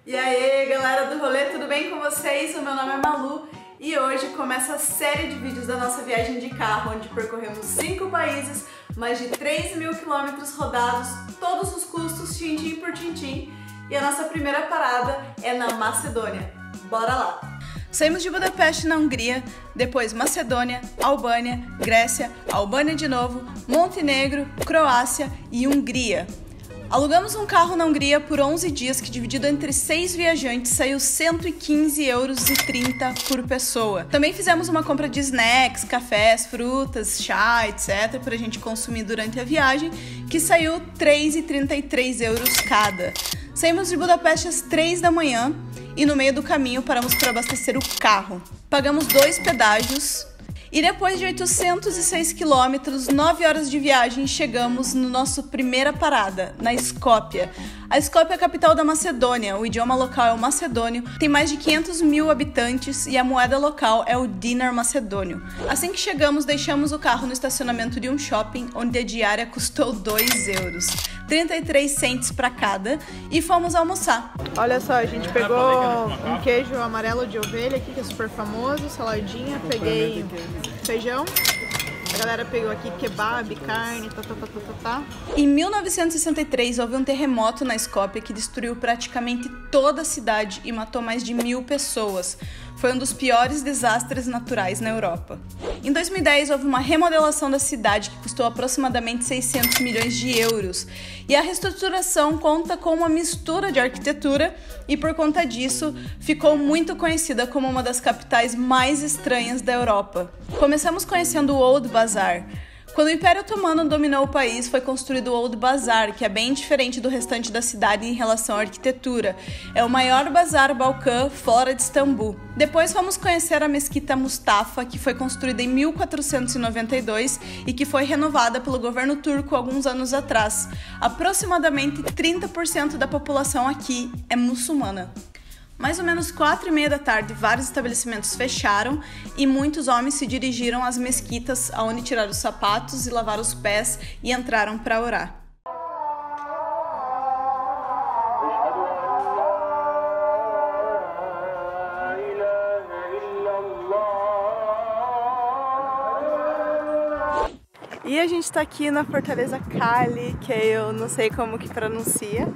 E aí, galera do rolê, tudo bem com vocês? O meu nome é Malu e hoje começa a série de vídeos da nossa viagem de carro, onde percorremos 5 países, mais de 3.000 quilômetros rodados, todos os custos, tintim por tintim. E a nossa primeira parada é na Macedônia. Bora lá! Saímos de Budapeste, na Hungria, depois Macedônia, Albânia, Grécia, Albânia de novo, Montenegro, Croácia e Hungria. Alugamos um carro na Hungria por 11 dias que, dividido entre 6 viajantes, saiu 115,30 euros por pessoa. Também fizemos uma compra de snacks, cafés, frutas, chá, etc. para a gente consumir durante a viagem, que saiu 3,33 euros cada. Saímos de Budapeste às 3 da manhã e no meio do caminho paramos para abastecer o carro. Pagamos 2 pedágios. E depois de 806 quilômetros, 9 horas de viagem, chegamos no nosso primeira parada, na Skopje. A Skopje é a capital da Macedônia, o idioma local é o macedônio, tem mais de 500 mil habitantes e a moeda local é o dinar macedônio. Assim que chegamos, deixamos o carro no estacionamento de um shopping, onde a diária custou 2 euros, 33 cents para cada, e fomos almoçar. Olha só, a gente pegou um queijo amarelo de ovelha aqui, que é super famoso, saladinha, peguei feijão. A galera pegou aqui kebab, carne, tá. Em 1963 houve um terremoto na Skopje que destruiu praticamente toda a cidade e matou mais de 1.000 pessoas. Foi um dos piores desastres naturais na Europa. Em 2010 houve uma remodelação da cidade que custou aproximadamente 600 milhões de euros. E a reestruturação conta com uma mistura de arquitetura e, por conta disso, ficou muito conhecida como uma das capitais mais estranhas da Europa. Começamos conhecendo o Old Bazaar. Quando o Império Otomano dominou o país, foi construído o Old Bazaar, que é bem diferente do restante da cidade em relação à arquitetura. É o maior bazar balcã fora de Istambul. Depois fomos conhecer a Mesquita Mustafa, que foi construída em 1492 e que foi renovada pelo governo turco alguns anos atrás. Aproximadamente 30% da população aqui é muçulmana. Mais ou menos 4h30 da tarde, vários estabelecimentos fecharam e muitos homens se dirigiram às mesquitas, onde tiraram os sapatos e lavaram os pés e entraram para orar. E a gente está aqui na Fortaleza Kali, que eu não sei como que pronuncia,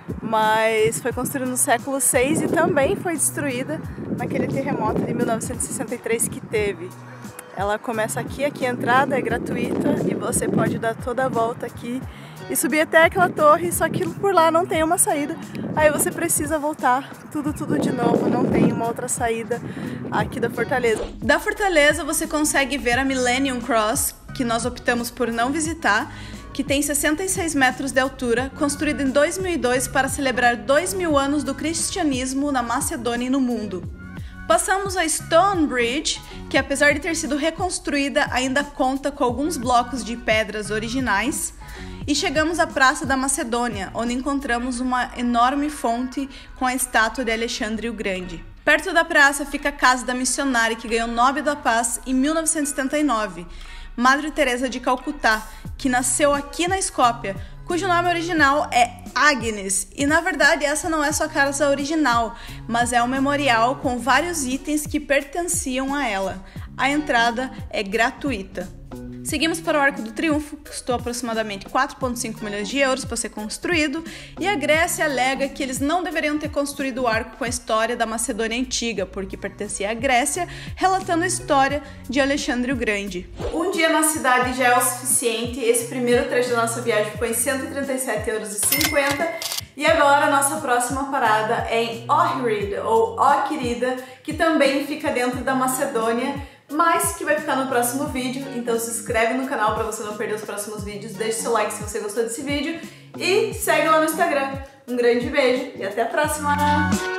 mas foi construída no século VI e também foi destruída naquele terremoto de 1963 que teve. Ela começa aqui a entrada é gratuita e você pode dar toda a volta aqui e subir até aquela torre, só que por lá não tem uma saída, aí você precisa voltar tudo de novo, não tem uma outra saída aqui da Fortaleza. Da Fortaleza você consegue ver a Millennium Cross, que nós optamos por não visitar, que tem 66 metros de altura, construída em 2002 para celebrar 2.000 anos do cristianismo na Macedônia e no mundo. Passamos a Stonebridge, que apesar de ter sido reconstruída, ainda conta com alguns blocos de pedras originais, e chegamos à Praça da Macedônia, onde encontramos uma enorme fonte com a estátua de Alexandre o Grande. Perto da praça fica a casa da missionária que ganhou o Nobel da Paz em 1979, Madre Teresa de Calcutá, que nasceu aqui na Skopje, cujo nome original é Agnes. E na verdade essa não é sua casa original, mas é um memorial com vários itens que pertenciam a ela. A entrada é gratuita. Seguimos para o Arco do Triunfo, que custou aproximadamente 4,5 milhões de euros para ser construído, e a Grécia alega que eles não deveriam ter construído o arco com a história da Macedônia Antiga, porque pertencia à Grécia, relatando a história de Alexandre o Grande. Um dia na cidade já é o suficiente, esse primeiro trecho da nossa viagem ficou em 137,50 euros. E agora a nossa próxima parada é em Ohrid, ou Ohrid, que também fica dentro da Macedônia, mas que vai ficar no próximo vídeo, então se inscreve no canal para você não perder os próximos vídeos, deixe seu like se você gostou desse vídeo e segue lá no Instagram. Um grande beijo e até a próxima!